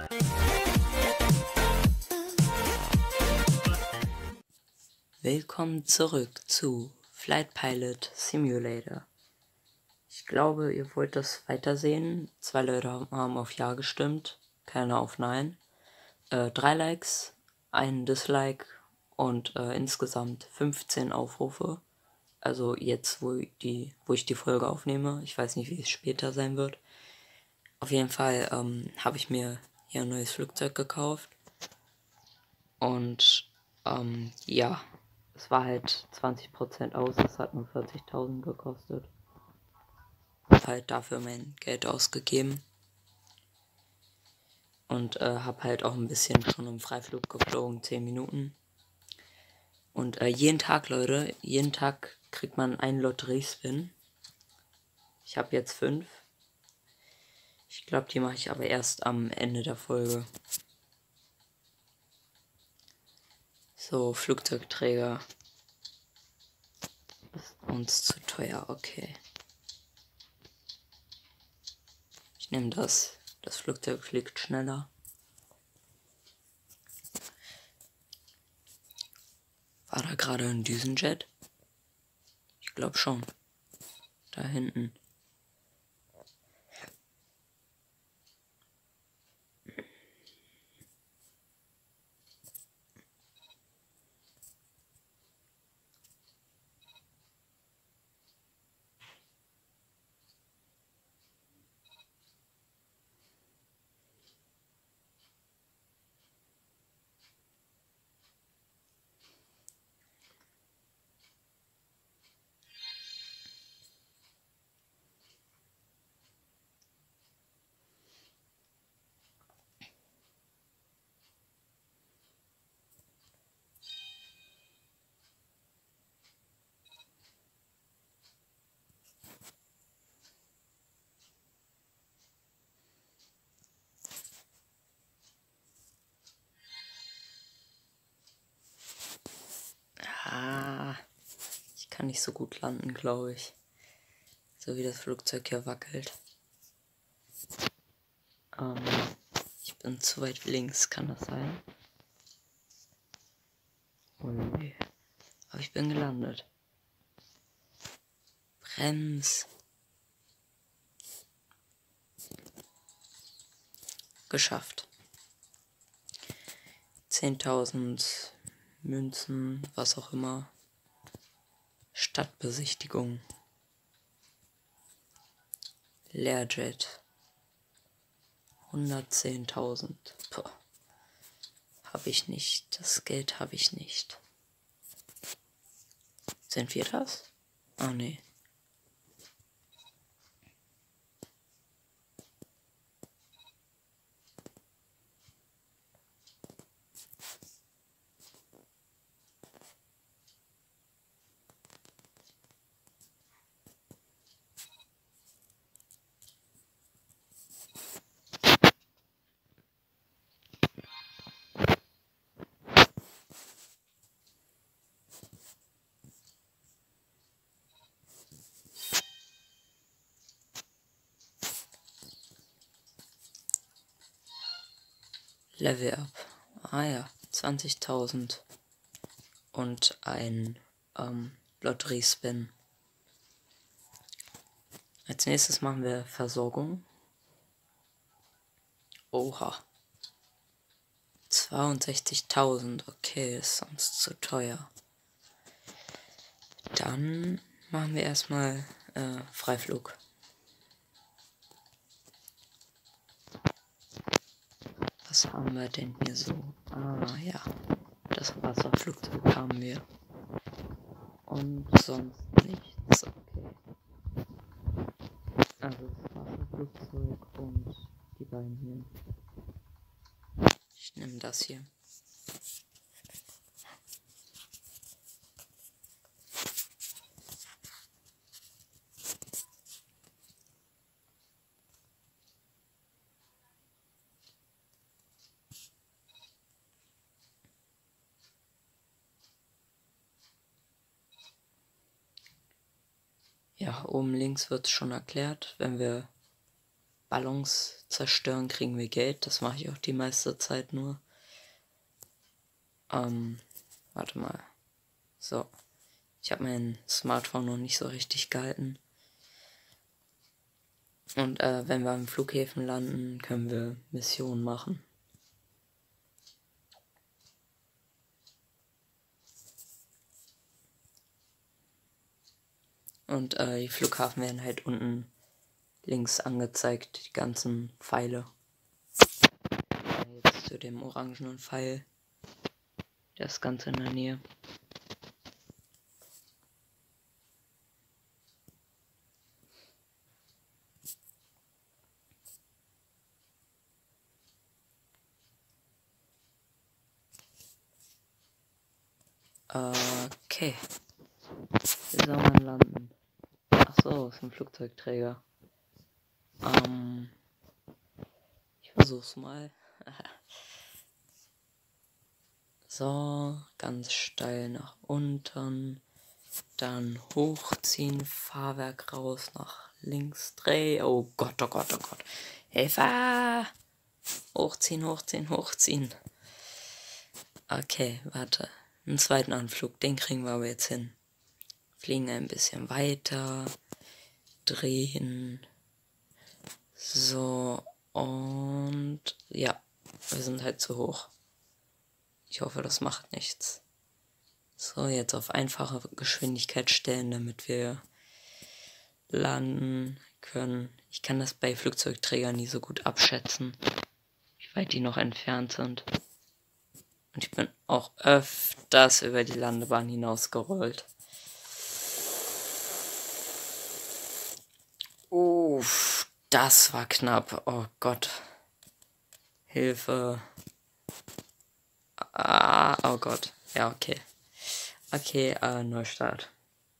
Willkommen zurück zu Flight Pilot Simulator. Ich glaube, ihr wollt das weitersehen. 2 Leute haben auf Ja gestimmt, keiner auf Nein. 3 Likes, ein Dislike und insgesamt 15 Aufrufe. Also jetzt, wo ich die Folge aufnehme. Ich weiß nicht, wie es später sein wird. Auf jeden Fall habe ich mir hier ein neues Flugzeug gekauft. Und ja, es war halt 20% aus. Es hat nur 40.000 gekostet. Hab halt dafür mein Geld ausgegeben. Und hab halt auch ein bisschen schon im Freiflug geflogen, 10 Minuten. Und jeden Tag, Leute, jeden Tag kriegt man einen Lotteriespin. Ich habe jetzt 5. Ich glaube, die mache ich aber erst am Ende der Folge. So, Flugzeugträger. Ist uns zu teuer, okay. Ich nehme das. Das Flugzeug fliegt schneller. War da gerade ein Düsenjet? Ich glaube schon. Da hinten. Ich kann nicht so gut landen, glaube ich. So wie das Flugzeug hier wackelt. Ich bin zu weit links, kann das sein? Oh nee. Aber ich bin gelandet. Brems. Geschafft. 10.000 Münzen, was auch immer. Stadtbesichtigung. Learjet. 110.000. Habe ich nicht. Das Geld habe ich nicht. Sind wir das? Ah, nee. Level up. Ah ja, 20.000. Und ein Lotteriespin. Als nächstes machen wir Versorgung. Oha. 62.000. Okay, ist sonst zu teuer. Dann machen wir erstmal Freiflug. Was haben wir denn hier so? Ah ja, das Wasserflugzeug haben wir. Und sonst nichts. Okay. Also das Wasserflugzeug und die beiden hier. Ich nehme das hier. Ja, oben links wird es schon erklärt, wenn wir Ballons zerstören, kriegen wir Geld. Das mache ich auch die meiste Zeit nur. Warte mal. So. Ich habe mein Smartphone noch nicht so richtig gehalten. Und wenn wir am Flughäfen landen, können wir Missionen machen. Und die Flughafen werden halt unten links angezeigt, die ganzen Pfeile. Jetzt zu dem orangenen Pfeil. Der ist ganz in der Nähe. Okay. Wie soll man landen? Achso, ist ein Flugzeugträger. Ich versuch's mal. So, ganz steil nach unten. Dann hochziehen, Fahrwerk raus, nach links, dreh. Oh Gott, oh Gott, oh Gott. Hilfe! Hochziehen, hochziehen, hochziehen. Okay, warte. Einen zweiten Anflug, den kriegen wir aber jetzt hin. Fliegen ein bisschen weiter. Drehen. So, und ja, wir sind halt zu hoch. Ich hoffe, das macht nichts. So, jetzt auf einfache Geschwindigkeit stellen, damit wir landen können. Ich kann das bei Flugzeugträgern nie so gut abschätzen, wie weit die noch entfernt sind. Und ich bin auch öfters über die Landebahn hinausgerollt. Uff, das war knapp. Oh Gott. Hilfe. Oh Gott. Ja, okay. Okay, Neustart.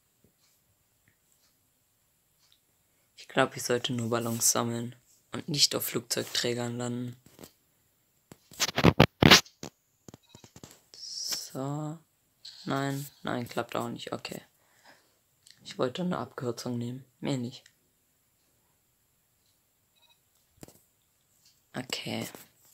Ich glaube, ich sollte nur Ballons sammeln und nicht auf Flugzeugträgern landen. So. Nein, klappt auch nicht. Okay. Ich wollte eine Abkürzung nehmen. Mehr nicht. Okay.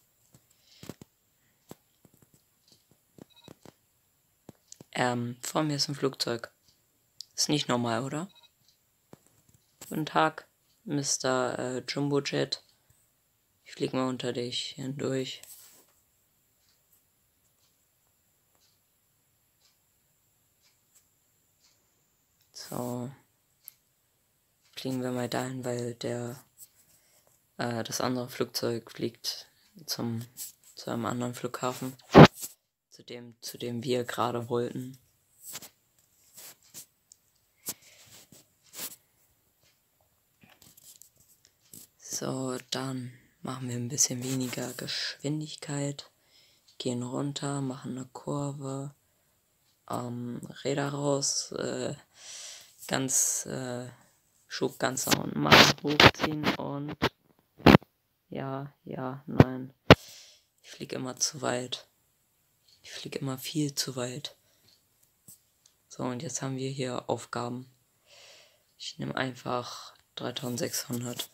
Vor mir ist ein Flugzeug. Ist nicht normal, oder? Guten Tag, Mr. Jumbo Jet. Ich fliege mal unter dich hindurch. So. Fliegen wir mal dahin, weil das andere Flugzeug fliegt zu einem anderen Flughafen. Zu dem wir gerade wollten. So, dann machen wir ein bisschen weniger Geschwindigkeit. Gehen runter, machen eine Kurve. Räder raus. Schub ganz nach unten machen, hochziehen und ja, nein. Ich fliege immer zu weit. Ich fliege immer viel zu weit. So, und jetzt haben wir hier Aufgaben. Ich nehme einfach 3600.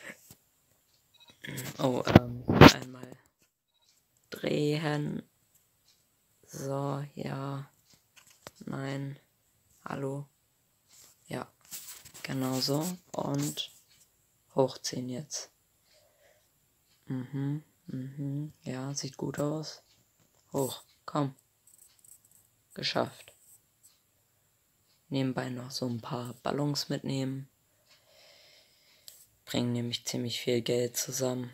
Oh, einmal drehen. So, ja. Nein. Hallo. Ja. Genau so. Und hochziehen jetzt. Ja, sieht gut aus. Hoch. Komm. Geschafft. Nebenbei noch so ein paar Ballons mitnehmen. Bringen nämlich ziemlich viel Geld zusammen.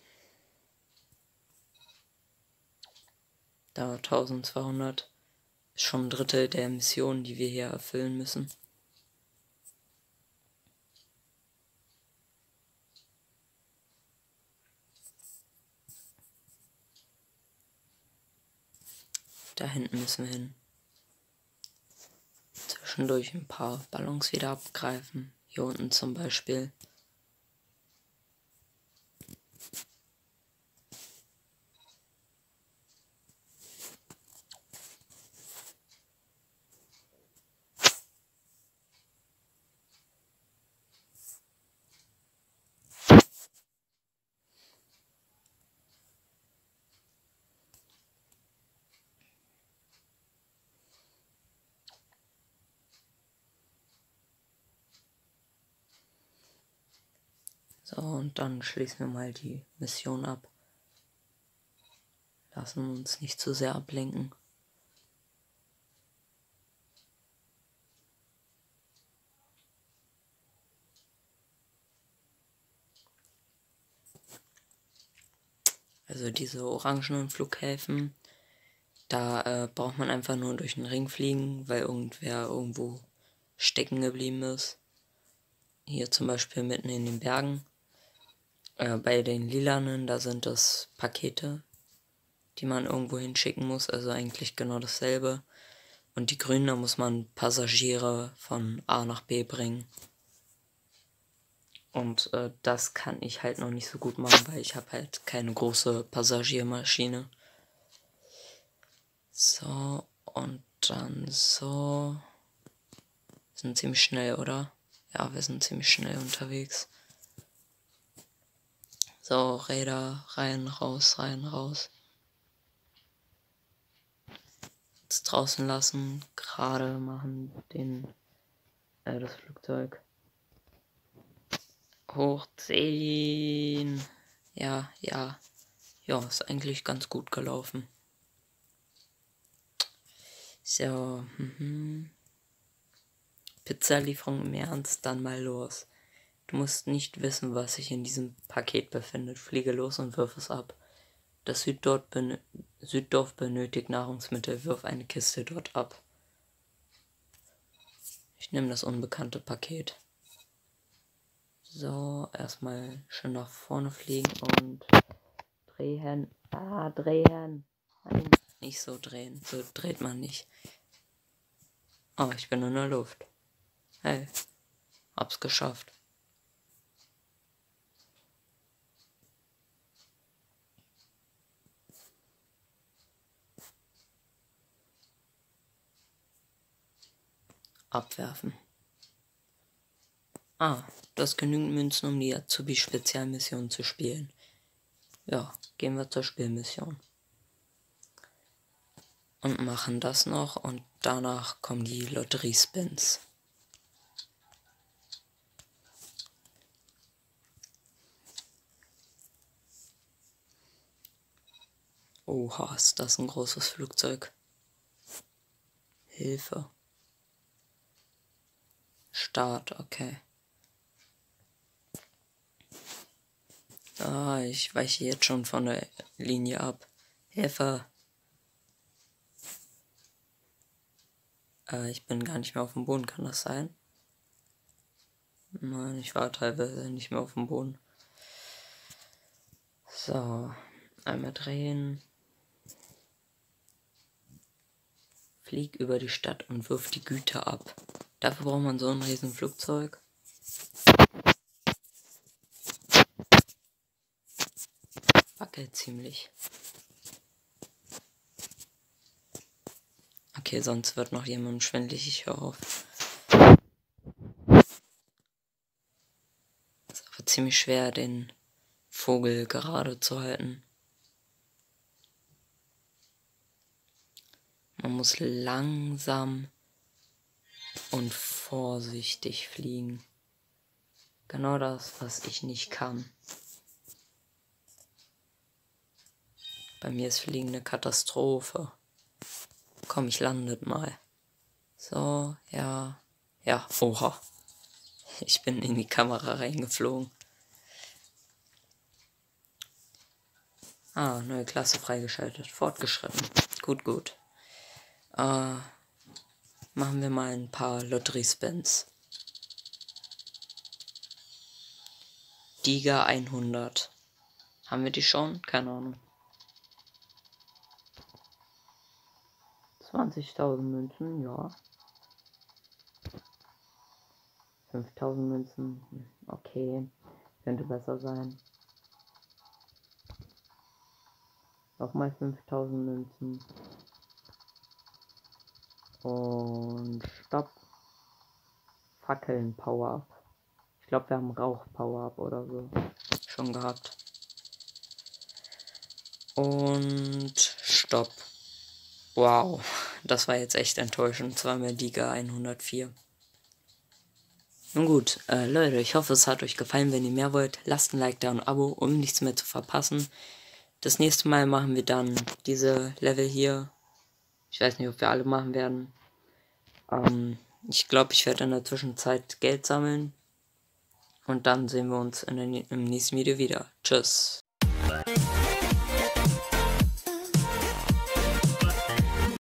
Da 1200 ist schon ein Drittel der Missionen, die wir hier erfüllen müssen. Da hinten müssen wir hin. Zwischendurch ein paar Ballons wieder abgreifen. Hier unten zum Beispiel. So, und dann schließen wir mal die Mission ab. Lassen uns nicht zu sehr ablenken. Also diese orangenen Flughäfen, da braucht man einfach nur durch den Ring fliegen, weil irgendwer irgendwo stecken geblieben ist. Hier zum Beispiel mitten in den Bergen. Bei den lilanen, da sind das Pakete, die man irgendwo hinschicken muss, also eigentlich genau dasselbe. Und die grünen, da muss man Passagiere von A nach B bringen. Und das kann ich halt noch nicht so gut machen, weil ich habe halt keine große Passagiermaschine. So, und dann so. Wir sind ziemlich schnell, oder? Ja, wir sind ziemlich schnell unterwegs. So, Räder rein, raus, rein, raus. Jetzt draußen lassen, gerade machen das Flugzeug. Hochziehen. Ja, ja. Ja, ist eigentlich ganz gut gelaufen. So, Pizzalieferung im Ernst, dann mal los. Du musst nicht wissen, was sich in diesem Paket befindet. Fliege los und wirf es ab. Das Süddorf benötigt Nahrungsmittel. Wirf eine Kiste dort ab. Ich nehme das unbekannte Paket. So, erstmal schön nach vorne fliegen und drehen. Drehen. Nein, nicht so drehen. So dreht man nicht. Oh, ich bin in der Luft. Hey, hab's geschafft. Abwerfen. Das genügend Münzen, um die Azubi-Spezialmission zu spielen. Ja, gehen wir zur Spielmission. Und machen das noch und danach kommen die Lotterie-Spins. Oha, ist das ein großes Flugzeug. Hilfe. Start, okay. Ich weiche jetzt schon von der Linie ab. Hilfe. Ich bin gar nicht mehr auf dem Boden, kann das sein? Nein, ich war teilweise nicht mehr auf dem Boden. So, einmal drehen. Flieg über die Stadt und wirf die Güter ab. Dafür braucht man so ein riesen Flugzeug. Wackelt ziemlich. Okay, sonst wird noch jemandem schwindelig, ich höre auf. Ist aber ziemlich schwer, den Vogel gerade zu halten. Man muss langsam und vorsichtig fliegen. Genau das, was ich nicht kann. Bei mir ist Fliegen eine Katastrophe. Komm, ich landet mal. So, ja. Ja, oha. Ich bin in die Kamera reingeflogen. Neue Klasse freigeschaltet. Fortgeschritten. Gut. Machen wir mal ein paar Lotterie-Spins. Diga 100. Haben wir die schon? Keine Ahnung. 20.000 Münzen, ja. 5.000 Münzen, okay. Könnte besser sein. Nochmal 5.000 Münzen. Und Stopp. Fackeln Power-Up. Ich glaube, wir haben Rauch Power-Up oder so schon gehabt. Und Stopp. Wow, das war jetzt echt enttäuschend. Zweimal Diga 104. Nun gut, Leute, ich hoffe, es hat euch gefallen. Wenn ihr mehr wollt, lasst ein Like da und ein Abo, um nichts mehr zu verpassen. Das nächste Mal machen wir dann diese Level hier. Ich weiß nicht, ob wir alle machen werden. Ich glaube, ich werde in der Zwischenzeit Geld sammeln. Und dann sehen wir uns im nächsten Video wieder. Tschüss.